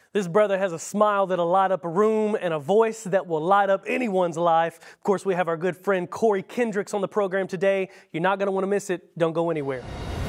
This brother has a smile that'll light up a room and a voice that will light up anyone's life. Of course, we have our good friend Corey Kendricks on the program today. You're not going to want to miss it. Don't go anywhere.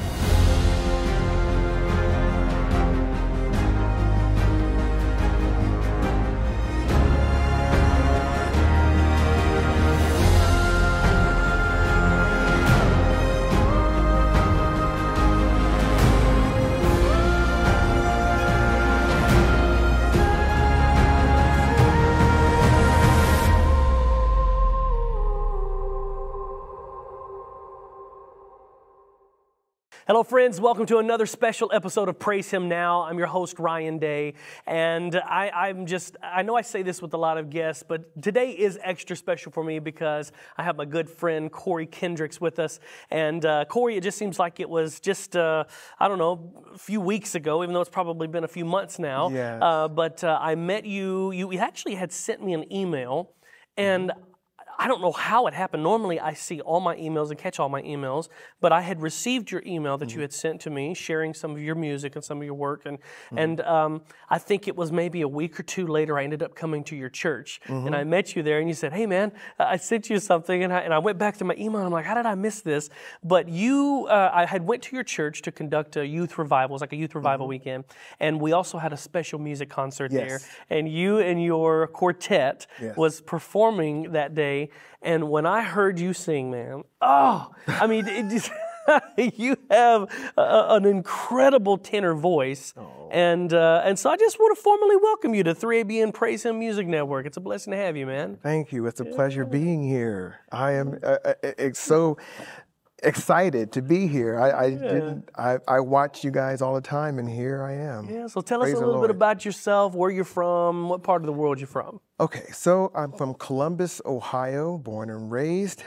Hello friends, welcome to another special episode of Praise Him Now. I'm your host, Ryan Day, and I know I say this with a lot of guests, but today is extra special for me because I have my good friend Corey Kendricks with us. And Corey, it just seems like it was just, I don't know, a few weeks ago, even though it's probably been a few months now. Yes. But I met you. You actually had sent me an email, and I don't know how it happened. Normally, I see all my emails and catch all my emails, but I had received your email that you had sent to me, sharing some of your music and some of your work, and I think it was maybe a week or two later, I ended up coming to your church, and I met you there, and you said, "Hey, man, I sent you something," and I went back to my email, and I'm like, "How did I miss this?" But I had went to your church to conduct a youth revival. It was like a youth revival weekend, and we also had a special music concert there, and you and your quartet was performing that day. And when I heard you sing, man, I mean, it just, you have an incredible tenor voice. And so I just want to formally welcome you to 3ABN Praise Him Music Network. It's a blessing to have you, man. Thank you. It's a pleasure being here. I am so excited to be here. I watch you guys all the time, and here I am. Yeah, so tell us a little bit about yourself, where you're from, what part of the world you're from. Okay, so I'm from Columbus, Ohio, born and raised.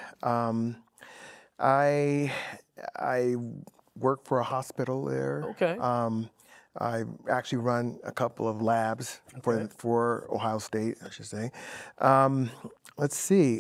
I work for a hospital there. Okay. I actually run a couple of labs for Ohio State, I should say. Let's see.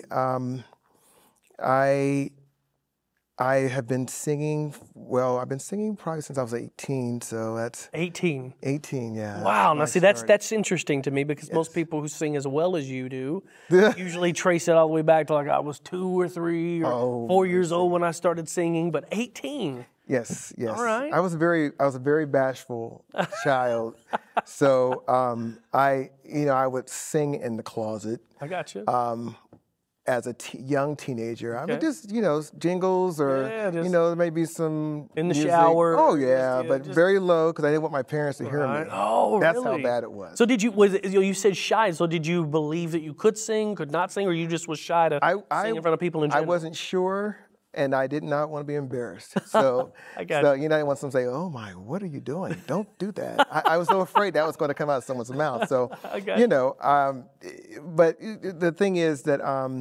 I have been singing, I've been singing probably since I was 18, so that's... 18? 18, yeah. Wow, now see, that's interesting to me because most people who sing as well as you do usually trace it all the way back to like I was 2 or 3 or 4 years old when I started singing, but 18? Yes. All right. I was a very bashful child, so I would sing in the closet. I got you. As a young teenager, I would just, jingles or, maybe some in the music. shower. Oh, yeah, but very low because I didn't want my parents to hear me. Oh, That's really? how bad it was. So you said shy, so did you believe that you could sing, could not sing, or you just was shy to sing in front of people in general? I wasn't sure, and I did not want to be embarrassed. So, I want someone to say, "Oh my, what are you doing? Don't do that." I was so afraid that was going to come out of someone's mouth. So, but the thing is that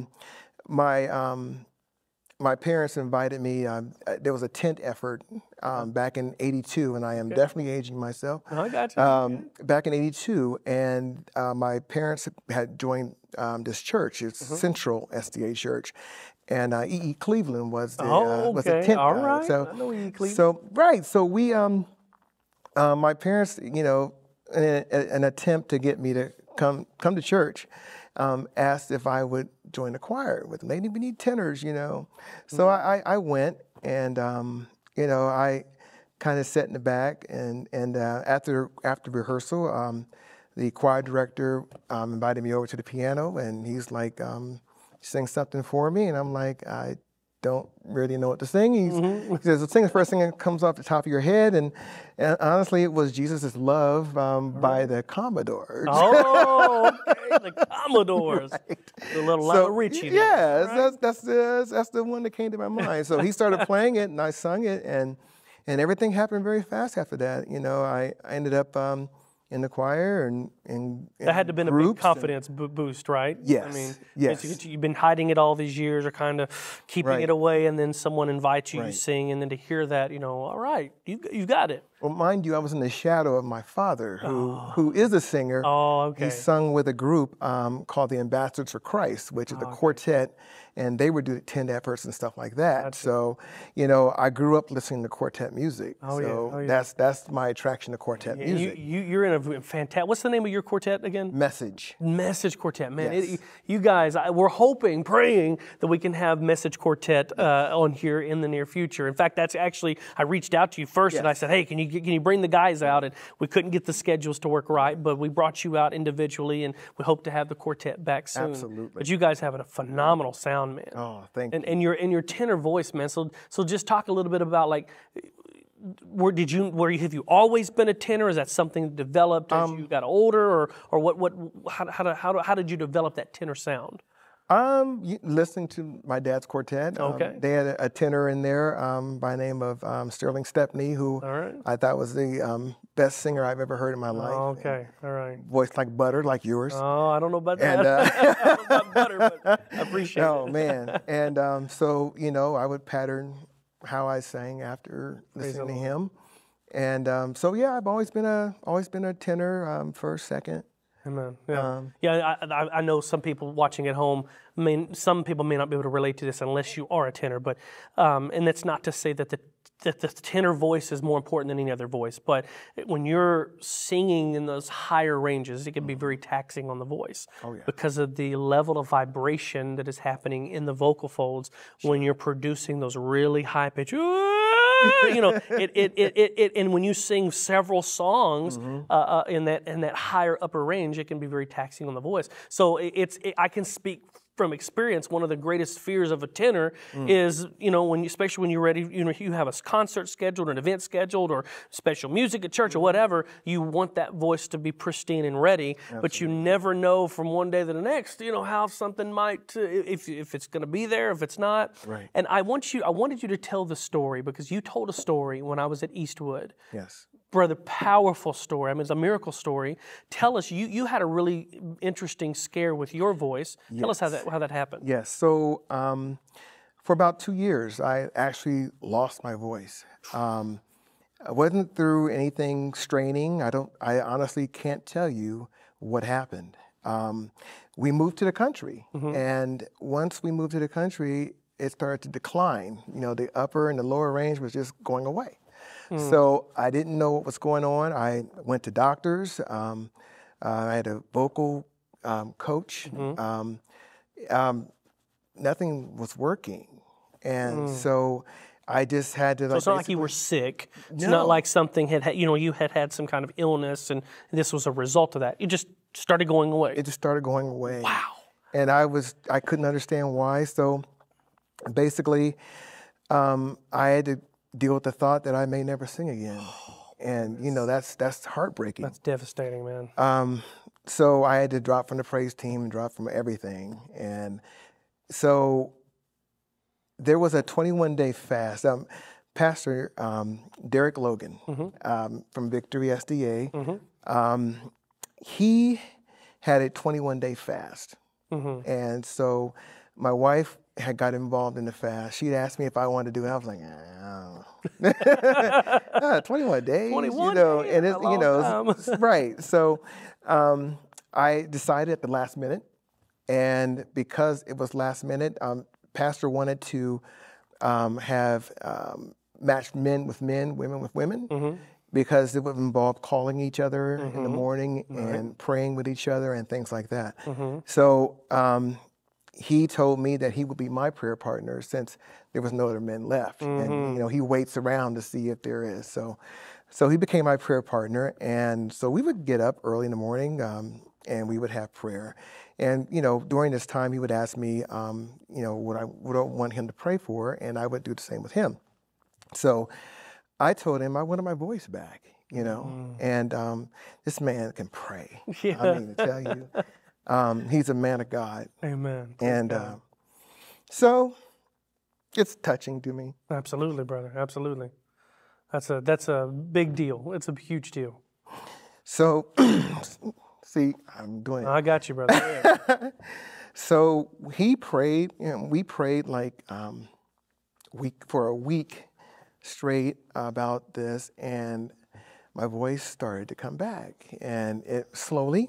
my parents invited me. There was a tent effort back in '82, and I am definitely aging myself. I got you. Back in '82, and my parents had joined this church. It's Central SDA Church. And E.E. Cleveland was the tent All guy. right. So, I know E.E. Cleveland. So we, my parents, in an attempt to get me to come to church, asked if I would join the choir with them. They need tenors, So I went, and I kind of sat in the back, and after rehearsal, the choir director invited me over to the piano, and he's like, sing something for me, and I'm like, I don't really know what to sing. He says, sing the first thing that comes off the top of your head, and honestly, it was Jesus Is Love by the Commodores. Oh, okay, the Commodores. Right. The little Lionel Richie. Yes, right? that's the one that came to my mind. So he started playing it, and I sung it, and everything happened very fast after that. I ended up in the choir and that had to have been a big confidence boost, right? Yes. I mean, yes. You've been hiding it all these years, or kind of keeping it away, and then someone invites you to sing, and then to hear that, all right, you got it. Well, mind you, I was in the shadow of my father, who is a singer. Oh, okay. He sung with a group called the Ambassadors for Christ, which is a quartet, and they would do 10 efforts and stuff like that. Gotcha. So, I grew up listening to quartet music. That's my attraction to quartet music. You're in a fantastic. What's the name of your quartet again? Message. Message Quartet, man. Yes. You guys, we're hoping, praying that we can have Message Quartet on here in the near future. In fact, that's actually, I reached out to you first and I said, hey, can you bring the guys out? And we couldn't get the schedules to work right, but we brought you out individually, and we hope to have the quartet back soon. Absolutely. But you guys have a phenomenal sound, man. Oh, thank you. And your tenor voice, man. So just talk a little bit about like, have you always been a tenor? Is that something that developed as you got older, or how did you develop that tenor sound? Listening to my dad's quartet. Okay. They had a tenor in there by the name of Sterling Stepney, who I thought was the best singer I've ever heard in my life. Okay, all right. Voice like butter, like yours. Oh, I don't know about that. I don't know about butter, but I appreciate it. Oh, man. And so, I would pattern how I sang after listening to him. And I've always been a tenor, first, second. Amen. Yeah, I know some people watching at home. I mean, some people may not be able to relate to this unless you are a tenor. But and that's not to say that the tenor voice is more important than any other voice. But when you're singing in those higher ranges, it can be very taxing on the voice because of the level of vibration that is happening in the vocal folds when you're producing those really high pitch. And when you sing several songs in that higher upper range, it can be very taxing on the voice. So I can speak from experience. One of the greatest fears of a tenor is, especially when you're ready, you have a concert scheduled, an event scheduled, or special music at church or whatever. You want that voice to be pristine and ready, but you never know from one day to the next, how something might, if it's going to be there, if it's not. Right. And I wanted you to tell the story because you told a story when I was at Eastwood. Yes. Brother, powerful story. I mean, it's a miracle story. Tell us, you had a really interesting scare with your voice. Tell us how that happened. Yes. So for about 2 years, I actually lost my voice. I wasn't through anything straining. I honestly can't tell you what happened. We moved to the country, and once we moved to the country, it started to decline. The upper and the lower range was just going away. So I didn't know what was going on. I went to doctors. I had a vocal coach. Nothing was working. And so I just had to. So it's not like you were sick. It's not like something you had some kind of illness and this was a result of that. It just started going away. It just started going away. Wow. And I couldn't understand why. So basically, I had to deal with the thought that I may never sing again. And, that's heartbreaking. That's devastating, man. So I had to drop from the praise team and drop from everything. And so there was a 21-day fast. Pastor Derek Logan from Victory SDA, he had a 21-day fast. And so my wife had got involved in the fast. She'd asked me if I wanted to do it. I was like, 21 days, 21 days, and it's, right. So I decided at the last minute, and because it was last minute, Pastor wanted to have matched men with men, women with women, because it would involve calling each other in the morning and praying with each other and things like that. So he told me that he would be my prayer partner since there was no other men left. And, he waits around to see if there is. So he became my prayer partner. And so we would get up early in the morning and we would have prayer. And, during this time, he would ask me, what I want him to pray for, and I would do the same with him. So I told him I wanted my voice back, and this man can pray. I mean, to tell you. He's a man of God. Amen. And so it's touching to me. Absolutely, brother. Absolutely. That's a big deal. It's a huge deal. So, see, I'm doing it. I got you, brother. Yeah. So he prayed, we prayed like for a week straight about this. And my voice started to come back, and it slowly.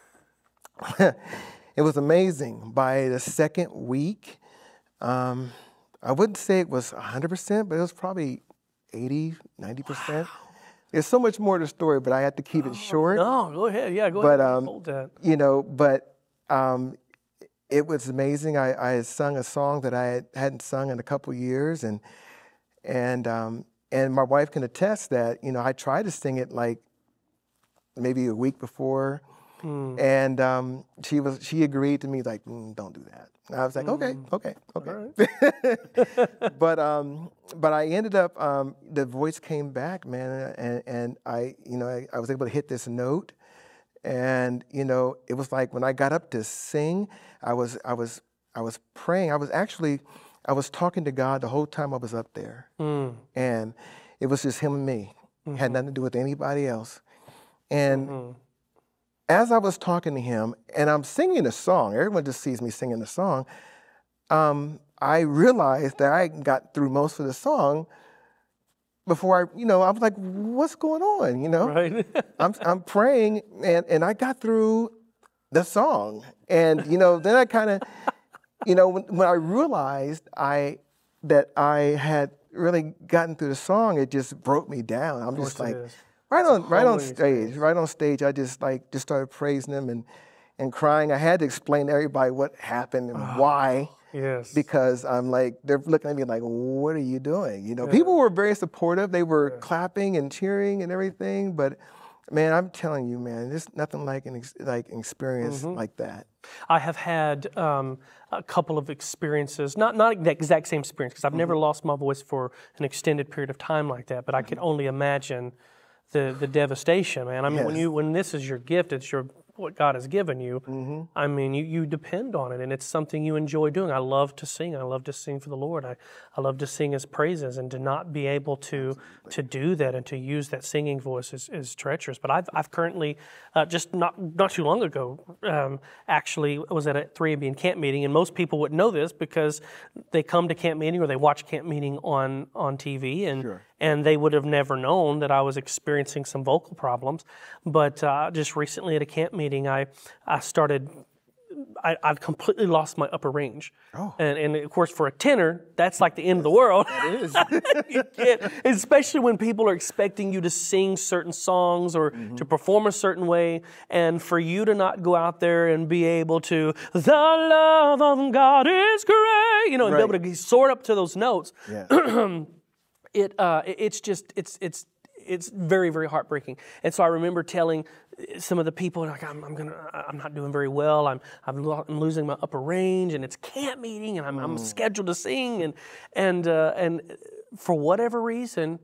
It was amazing. By the second week, I wouldn't say it was 100%, but it was probably 80, 90%. There's so much more to the story, but I had to keep it short. No, go ahead. Yeah, go ahead. Hold that. You know, but it was amazing. I had sung a song that I hadn't sung in a couple years, and my wife can attest that, you know, I tried to sing it like maybe a week before, and she agreed to me like, don't do that. And I was like, okay. Right. But I ended up, the voice came back, man, and I was able to hit this note, and you know, it was like when I got up to sing, I was praying. I was talking to God the whole time I was up there, and it was just Him and me. It had nothing to do with anybody else, and. As I was talking to Him, and I'm singing a song, everyone just sees me singing the song, I realized that I got through most of the song before I was like, what's going on, you know? Right. I'm praying, and I got through the song. And, you know, then I kind of, you know, when I realized that I had really gotten through the song, it just broke me down. I'm just like... Right on stage, I just started praising Him and crying. I had to explain to everybody what happened and why. Yes. Because I'm like, they're looking at me like, what are you doing? You know, people were very supportive. They were clapping and cheering and everything. But man, I'm telling you, man, there's nothing like an experience like that. I have had a couple of experiences, not the exact same experience, because I've never lost my voice for an extended period of time like that. But I can only imagine the devastation, man. I mean, when this is your gift, it's what God has given you. I mean, you depend on it, and it's something you enjoy doing. I love to sing. I love to sing for the Lord. I love to sing His praises, and to not be able to do that and to use that singing voice is treacherous. But I've currently just not too long ago actually was at a 3ABN camp meeting, and most people wouldn't know this because they come to camp meeting or they watch camp meeting on TV, and they would have never known that I was experiencing some vocal problems. But just recently at a camp meeting, I completely lost my upper range. And of course, for a tenor, that's like the end of the world. It is. You can't, especially when people are expecting you to sing certain songs or to perform a certain way, and for you to not go out there and be able to, the love of God is great, you know, and be able to soar up to those notes. Yeah. It's very, very heartbreaking. And so I remember telling some of the people, like, I'm not doing very well. I'm losing my upper range, and it's camp meeting, and I'm scheduled to sing, and for whatever reason,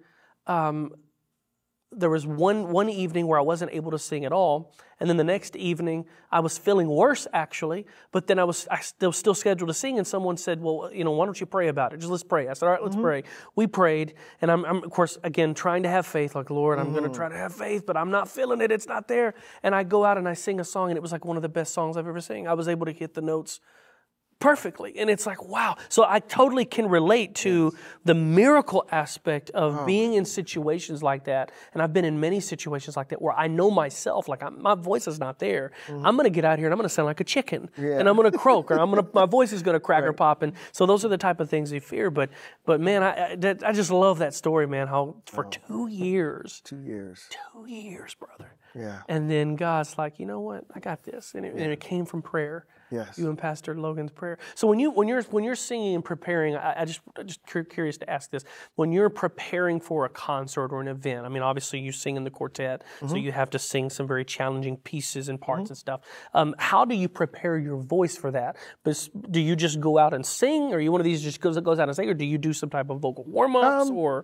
there was one evening where I wasn't able to sing at all, and then the next evening I was feeling worse actually, but then I was still scheduled to sing, and someone said, well, you know, why don't you pray about it? Just let's pray. I said, all right, let's pray. We prayed, and I'm of course again trying to have faith, like, Lord, I'm going to try to have faith, but I'm not feeling it. It's not there. And I go out and I sing a song, and it was like one of the best songs I've ever sang. I was able to hit the notes perfectly. And it's like, wow. So I totally can relate to the miracle aspect of being in situations like that. And I've been in many situations like that where I know myself, like my voice is not there. I'm going to get out here and I'm going to sound like a chicken, and I'm going to croak, or my voice is going to crack or pop. And so those are the type of things we fear. But man, I just love that story, man, how for 2 years. 2 years. 2 years, brother. Yeah. And then God's like, you know what? I got this. And it came from prayer. Yes. You and Pastor Logan's prayer. So when you're singing and preparing, I just curious to ask this. When you're preparing for a concert or an event, I mean, obviously you sing in the quartet, so you have to sing some very challenging pieces and parts and stuff. How do you prepare your voice for that? Do you just go out and sing, or are you one of these just goes out and sing, or do you do some type of vocal warm-ups or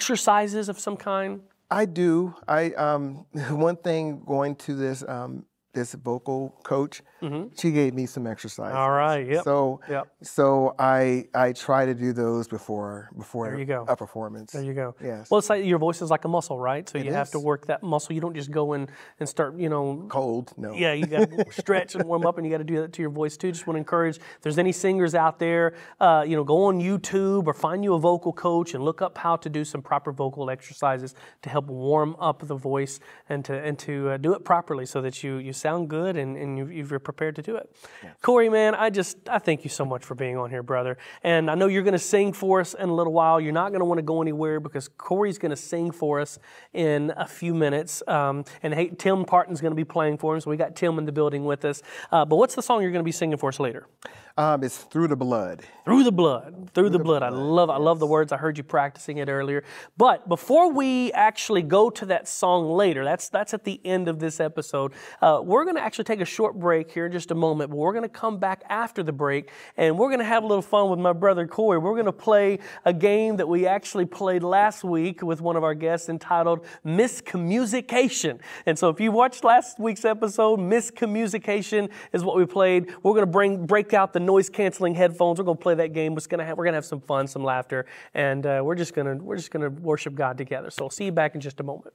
exercises of some kind? I do. One thing going to this this vocal coach, she gave me some exercises. All right. Yep. So I try to do those before There you go. a performance. There you go. Yes. Well, it's like your voice is like a muscle, right? So you have is. to work that muscle. You don't just go in and start, Cold, no. Yeah, you got to stretch and warm up, and you got to do that to your voice too. Just want to encourage, if there's any singers out there, go on YouTube or find you a vocal coach and look up how to do some proper vocal exercises to help warm up the voice and to do it properly so that you sound good and you're prepared to do it. Yeah. Corey, man, I thank you so much for being on here, brother. And I know you're going to sing for us in a little while. You're not going to want to go anywhere because Corey's going to sing for us in a few minutes. And Tim Parton's going to be playing for him, so we got Tim in the building with us. But what's the song you're going to be singing for us later? It's Through the Blood. Through the Blood. Through the Blood. I love the words. I heard you practicing it earlier. But before we actually go to that song later, that's at the end of this episode, we're going to actually take a short break here in just a moment, but we're going to come back after the break, and we're going to have a little fun with my brother Corey. We're going to play a game that we actually played last week with one of our guests entitled Miscommunication. And so if you watched last week's episode, Miscommunication is what we played. We're going to break out the noise-canceling headphones. We're going to play that game. We're going to have some fun, some laughter, and we're just going to worship God together. So I'll see you back in just a moment.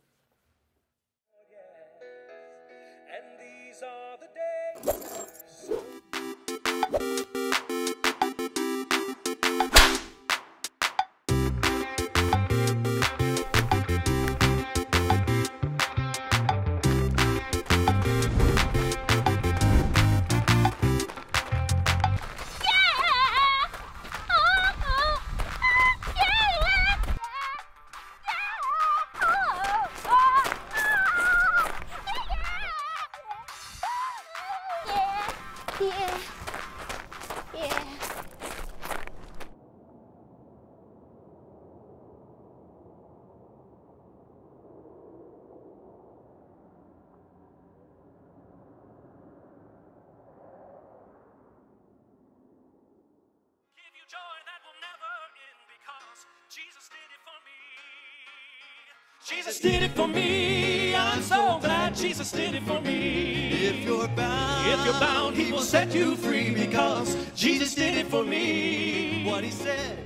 And these are the days. Jesus did it for me. I'm so glad Jesus did it for me. If you're bound, He will set you free because Jesus did it for me. What He said.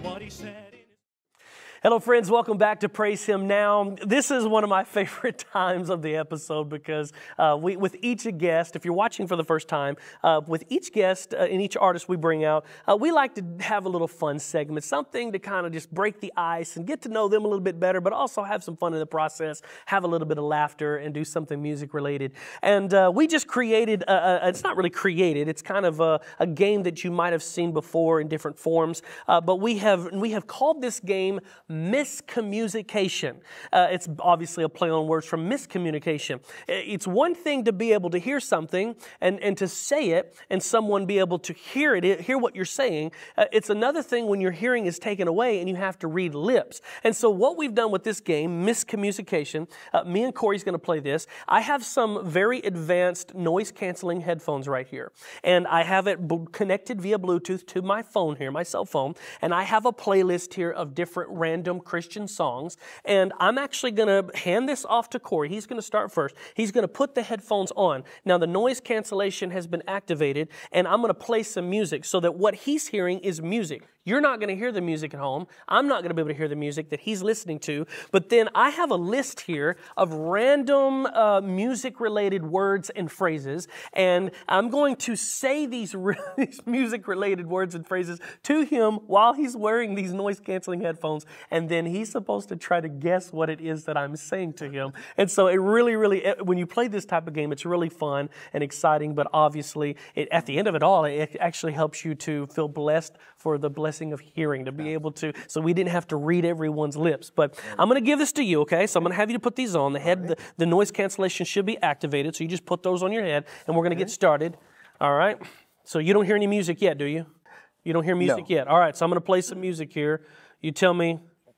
Hello, friends. Welcome back to Praise Him Now. This is one of my favorite times of the episode because with each guest, if you're watching for the first time, with each guest and each artist we bring out, we like to have a little fun segment, something to kind of just break the ice and get to know them a little bit better, but also have some fun in the process, have a little bit of laughter, and do something music related. And we just created, it's not really created, it's kind of a game that you might have seen before in different forms, but we have called this game Miscommunication. It's obviously a play on words from miscommunication. It's one thing to be able to hear something and to say it and someone be able to hear what you're saying. It's another thing when your hearing is taken away and you have to read lips. And so what we've done with this game, Miscommunication, me and Corey's going to play this. I have some very advanced noise-canceling headphones right here. And I have it connected via Bluetooth to my phone here, my cell phone. And I have a playlist here of different random Christian songs, and I'm actually going to hand this off to Corey. He's going to start first. He's going to put the headphones on. Now, the noise cancellation has been activated, and I'm going to play some music so that what he's hearing is music. You're not going to hear the music at home. I'm not going to be able to hear the music that he's listening to, but then I have a list here of random music-related words and phrases, and I'm going to say these music-related words and phrases to him while he's wearing these noise-canceling headphones, and then he's supposed to try to guess what it is that I'm saying to him. And so it really, when you play this type of game, it's really fun and exciting, but obviously, at the end of it all, it actually helps you to feel blessed for the blessing of hearing, to be able to, so we didn't have to read everyone's lips. But I'm going to give this to you, okay? So I'm going to have you to put these on. The noise cancellation should be activated, so you just put those on your head, and we're going to get started. All right? So you don't hear any music yet, do you? You don't hear music yet? All right, so I'm going to play some music here. You tell me.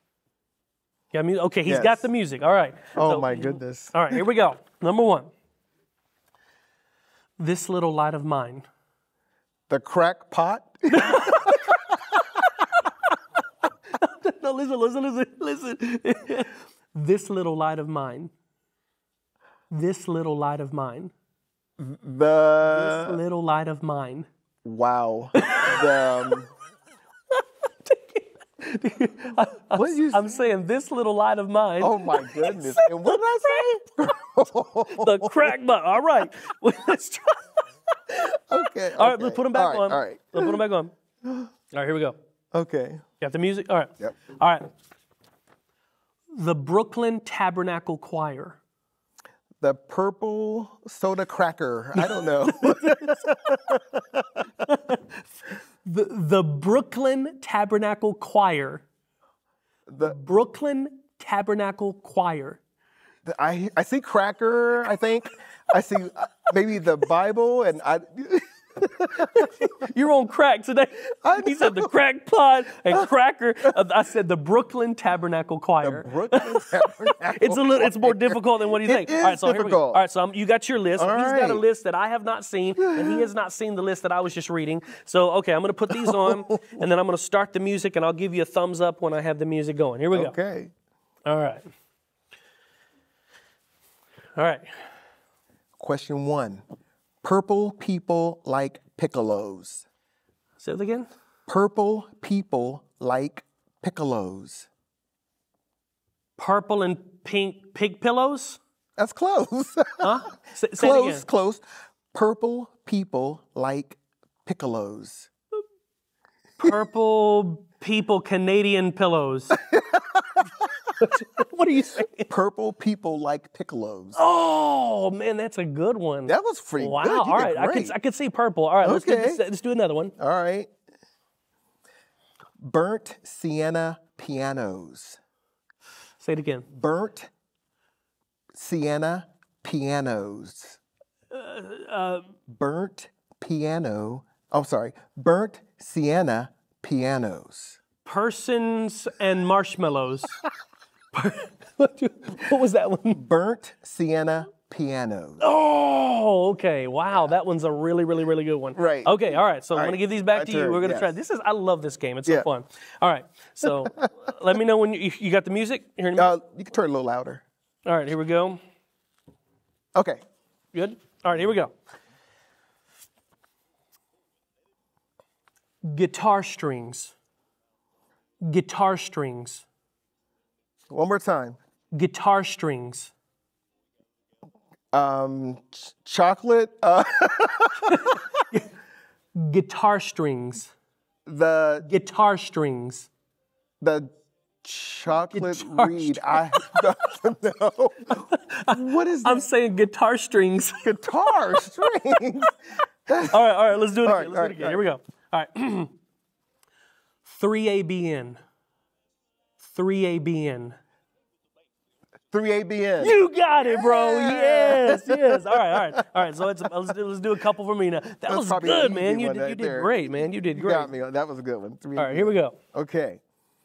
Yeah, music? Okay, he's got the music. All right. Oh, my goodness. All right, here we go. Number one. This little light of mine. The crack pot. No, listen. This little light of mine. This little light of mine. The This little light of mine. wow. The what did you say? I'm saying this little light of mine. Oh my goodness! And what did I say? The crack button. All right. Let's try. Okay. All right, let's put them back on. All right. Let's put them back on. All right, here we go. Okay. Got the music? All right. Yep. All right. The Brooklyn Tabernacle Choir. The purple soda cracker. I don't know. The Brooklyn Tabernacle Choir. The Brooklyn Tabernacle Choir. I see cracker. I think I see maybe the Bible and I. You're on crack today. He said the crack pot and cracker. I said the Brooklyn Tabernacle Choir. Brooklyn Tabernacle. It's more difficult than what you think. It is All right, so here we go. difficult. All right, so you got your list. All He's got a right. list that I have not seen, and he has not seen the list that I was just reading. So, okay, I'm going to put these on, and then I'm going to start the music, and I'll give you a thumbs up when I have the music going. Here we go. Okay. All right. All right. Question 1. Purple people like piccolos. Say it again. Purple people like piccolos. Purple and pink pig pillows? That's close. Huh? Say it Close, again. close. Purple people like piccolos. Purple people Canadian pillows. What are you saying? Purple people like piccolos. Oh man, that's a good one. That was pretty Wow. good. You All did right, great. I could see purple. All right, Okay. let's do another one. All right. Burnt sienna pianos. Say it again. Burnt sienna pianos. Burnt piano. I'm sorry. Burnt sienna pianos. Persons and marshmallows. What was that one? Burnt sienna pianos. Oh, okay. Wow, that one's a really, really, really good one. Right. Okay, all right. So I'm All going to right. give these back My to you. turn, We're going to try. yes. I love this game. It's so Yeah. fun. All right. So let me know when you got the music. Here in a minute. You can turn it a little louder. All right, here we go. Okay. Good? All right, here we go. Guitar strings. Guitar strings. One more time. Guitar strings. Chocolate. Guitar strings. The Guitar strings. chocolate Guitar reed. I don't know. What is I'm that? saying guitar strings. Guitar strings. All right, let's do it All again. right, Let's do it again. all Here we go. All right. 3ABN. 3ABN. 3ABN. You got it, bro. Yes, yes. All right. So let's do a couple for me now. That That's was probably an good, easy man. You one did right there. great, man. You did You great. got me. That was a good one. All right, here we go. Okay.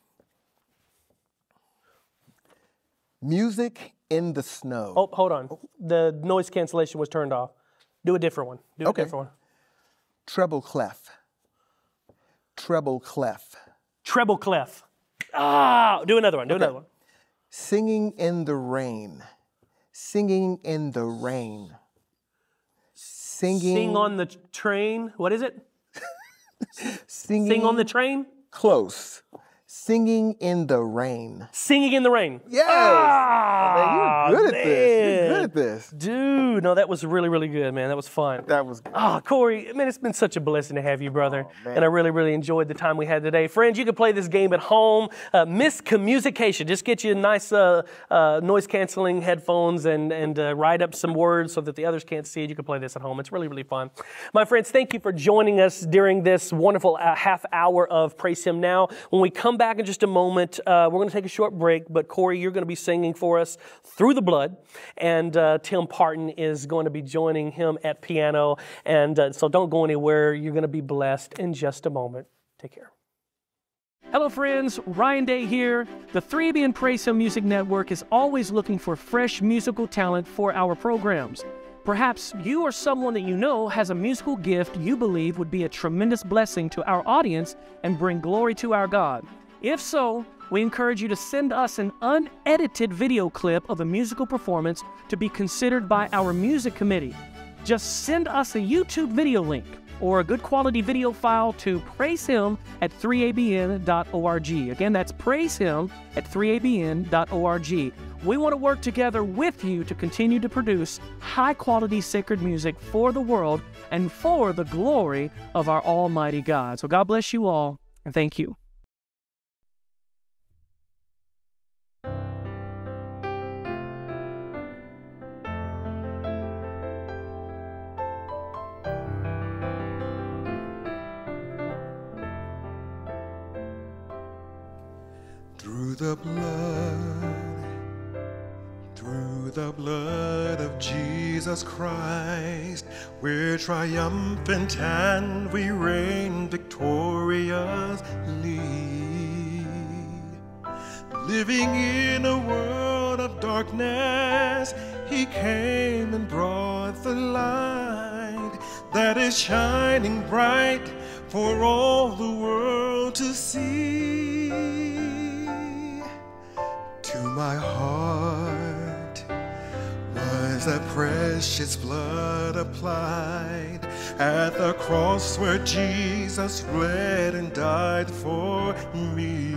Music in the snow. Oh, hold on. The noise cancellation was turned off. Do a different one. Do Okay. a different one. Treble clef. Treble clef. Treble clef. Ah, do another one. Do another one. Singing in the rain. Singing in the rain. Singing. Sing on the train. What is it? Singing. Sing on the train. Close. Singing in the rain. Singing in the rain. Yes. Ah, Man, you're good at this. You're man. good at this. Dude, no, that was really, really good, man. That was fun. That was good. Ah, Corey, man, it's been such a blessing to have you, brother. man. And I really, really enjoyed the time we had today. Friends, you can play this game at home. Miscommunication. Just get you nice noise-canceling headphones and write up some words so that the others can't see it. You can play this at home. It's really, really fun. My friends, thank you for joining us during this wonderful half hour of Praise Him Now. When we come back in just a moment, we're going to take a short break, but Corey, you're going to be singing for us Through the Blood, and Tim Parton is going to be joining him at piano, and so don't go anywhere. You're going to be blessed in just a moment. Take care. Hello friends, Ryan Day here. The 3ABN Praise Him Music Network is always looking for fresh musical talent for our programs. Perhaps you or someone that you know has a musical gift you believe would be a tremendous blessing to our audience and bring glory to our God. If so, we encourage you to send us an unedited video clip of a musical performance to be considered by our music committee. just send us a YouTube video link or a good quality video file to praisehim@3abn.org. Again, that's praisehim@3abn.org. We want to work together with you to continue to produce high-quality sacred music for the world and for the glory of our Almighty God. So God bless you all, and thank you. Through the blood of Jesus Christ, we're triumphant and we reign victoriously. Living in a world of darkness, He came and brought the light that is shining bright for all the world to see. To my heart was the precious blood applied at the cross where Jesus bled and died for me.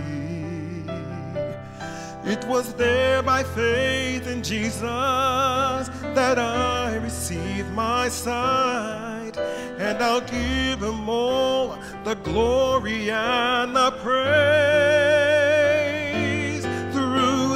It was there by faith in Jesus that I received my sight, and I'll give Him all the glory and the praise. Through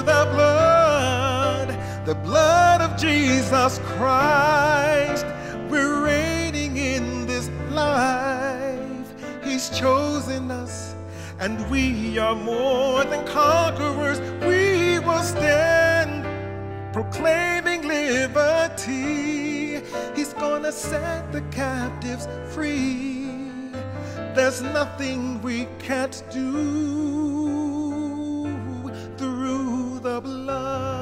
the blood of Jesus Christ, we're reigning in this life. He's chosen us, and we are more than conquerors. We will stand proclaiming liberty. He's gonna set the captives free. There's nothing we can't do through the blood.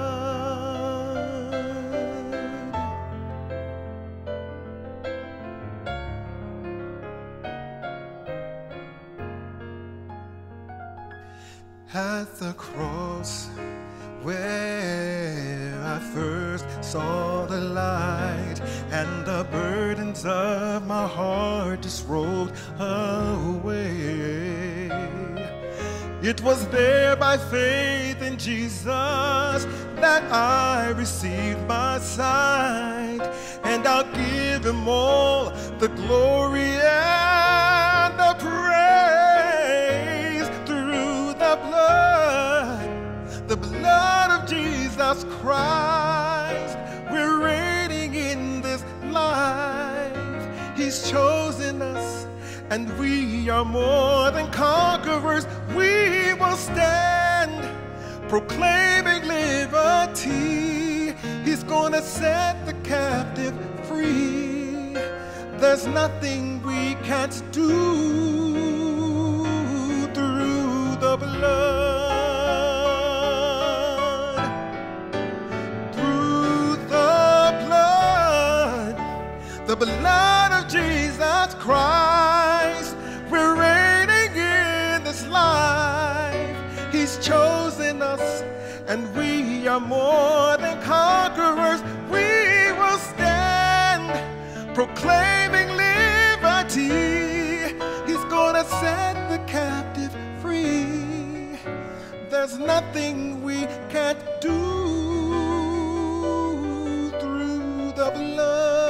At the cross where I first saw the light, and the burdens of my heart just rolled away. It was there by faith in Jesus that I received my sight, and I'll give Him all the glory and the praise. Through the blood of Jesus Christ, we're reigning in this life. He's chosen us, and we are more than conquerors. We will stand proclaiming liberty. He's gonna set the captive free. There's nothing we can't do through the blood. The blood of Jesus Christ, we're reigning in this life. He's chosen us, and we are more than conquerors. We will stand proclaiming liberty. He's gonna set the captive free. There's nothing we can't do through the blood.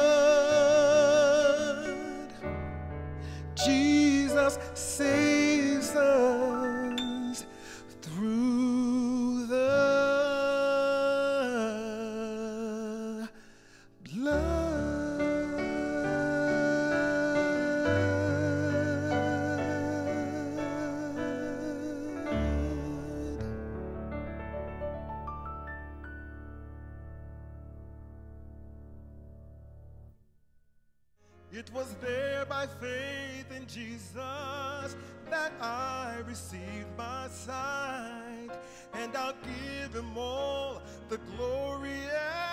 Jesus saves us through the blood. It was there by faith in Jesus that I received my sight, and I'll give Him all the glory and